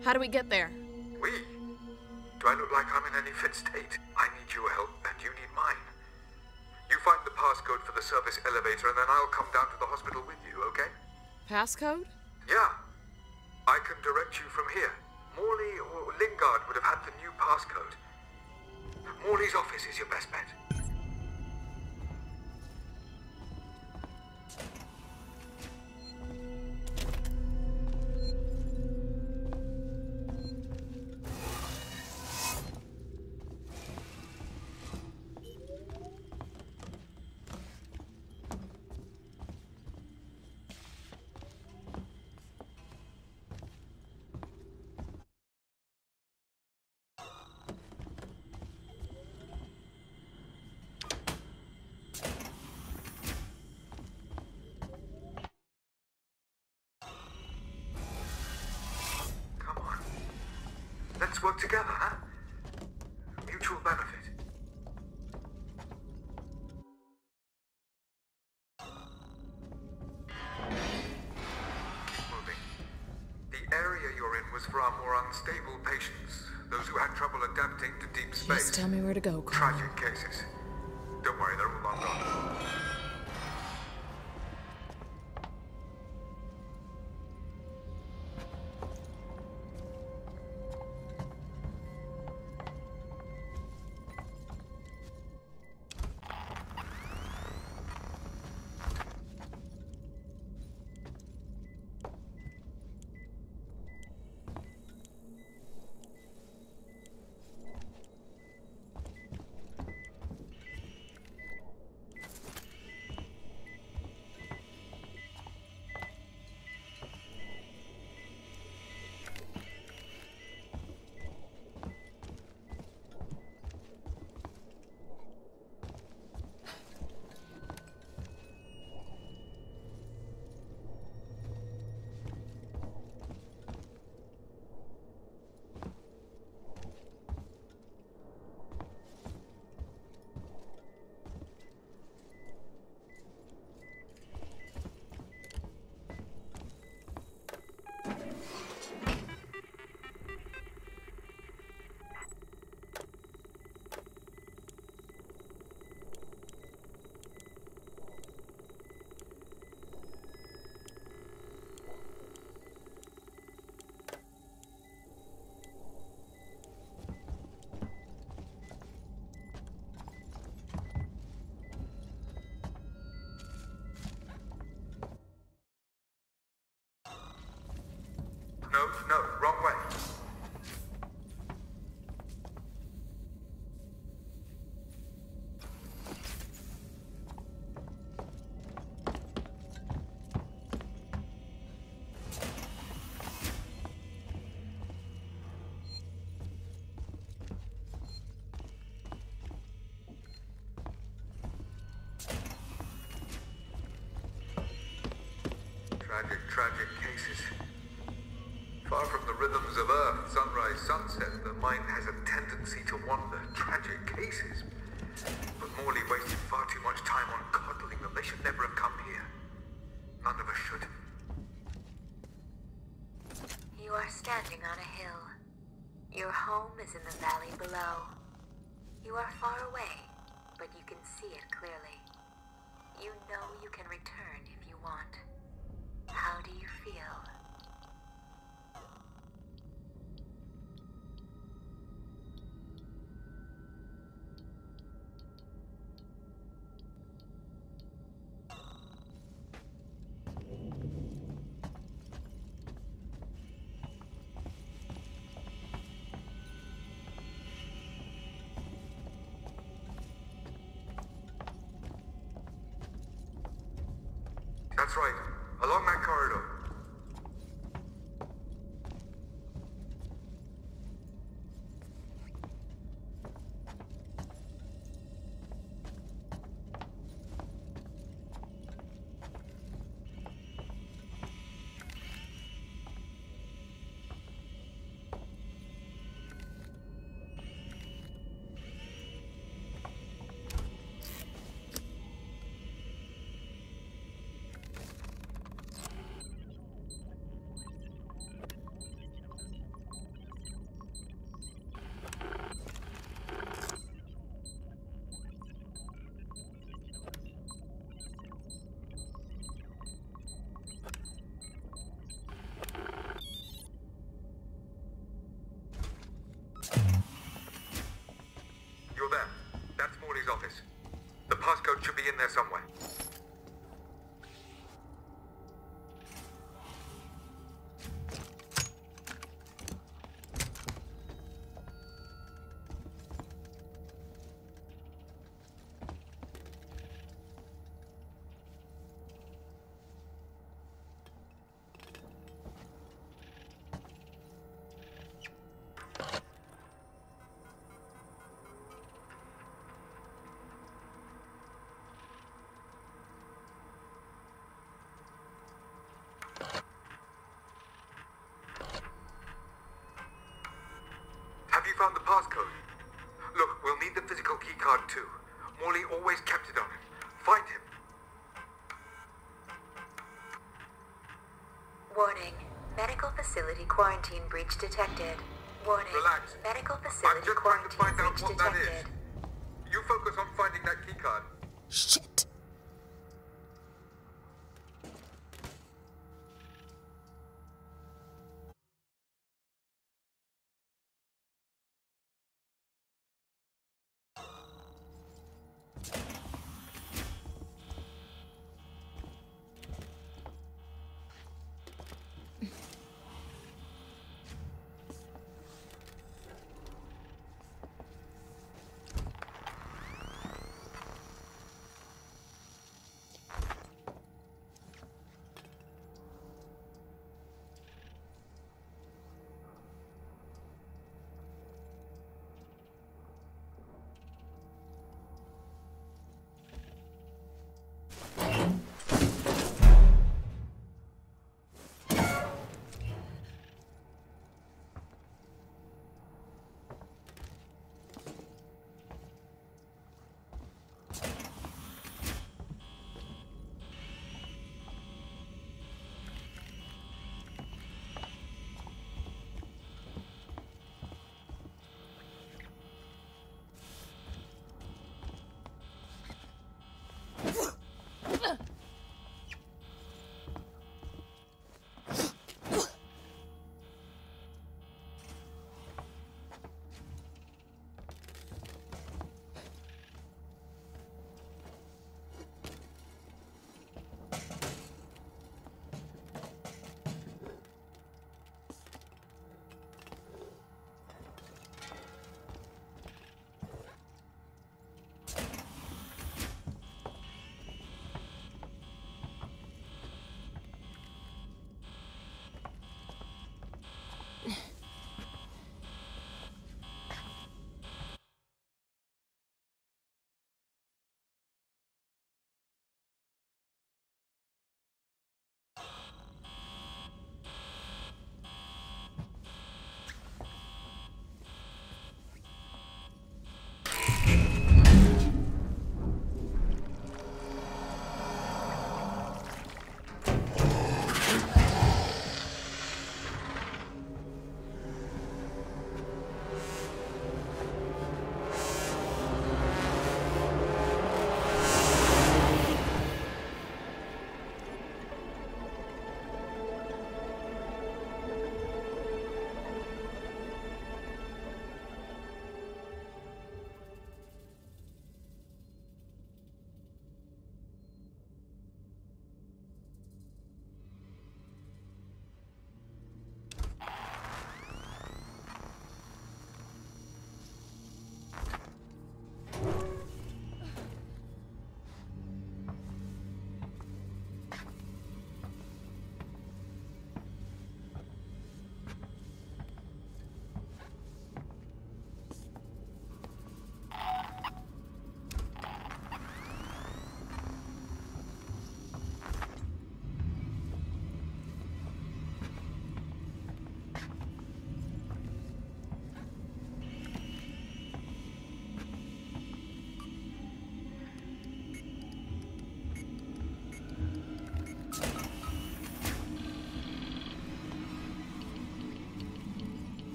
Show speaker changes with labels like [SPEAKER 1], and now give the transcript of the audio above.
[SPEAKER 1] How do we get there?
[SPEAKER 2] We? Do I look like I'm in any fit state? I need your help, and you need mine. You find the passcode for the service elevator, and then I'll come down to the hospital with you, okay?
[SPEAKER 1] Passcode?
[SPEAKER 2] Yeah. I can direct you from here. Morley or Lingard would have had the new passcode. Morley's office is your best bet. Let's work together, huh? Mutual benefit. Keep moving. The area you're in was for our more unstable patients, those who had trouble adapting to deep space.
[SPEAKER 1] Just tell me where to go, Connor.
[SPEAKER 2] Tragic cases. Don't worry, they're all long gone. No, wrong way. Tragic cases. Far from the rhythms of Earth, sunrise, sunset, the mind has a tendency to wander. Tragic cases. But Morley wasted far too much time on coddling them. They should never have come here. None of us should.
[SPEAKER 3] You are standing on a hill. Your home is in the valley below. You are far away, but you can see it clearly. You know you can return if you want. How do you feel?
[SPEAKER 2] That's right. Along that corridor. somewhere. Have you found the passcode? Look, we'll need the physical keycard too. Morley always kept it on him. Find him.
[SPEAKER 3] Warning. Medical facility quarantine breach detected. Warning.
[SPEAKER 2] Relax.
[SPEAKER 3] Medical
[SPEAKER 2] I'm
[SPEAKER 3] facility
[SPEAKER 2] just trying to
[SPEAKER 3] quarantine
[SPEAKER 2] find out
[SPEAKER 3] breach
[SPEAKER 2] what that is.
[SPEAKER 3] detected.
[SPEAKER 2] You focus on finding that keycard.
[SPEAKER 4] Shit.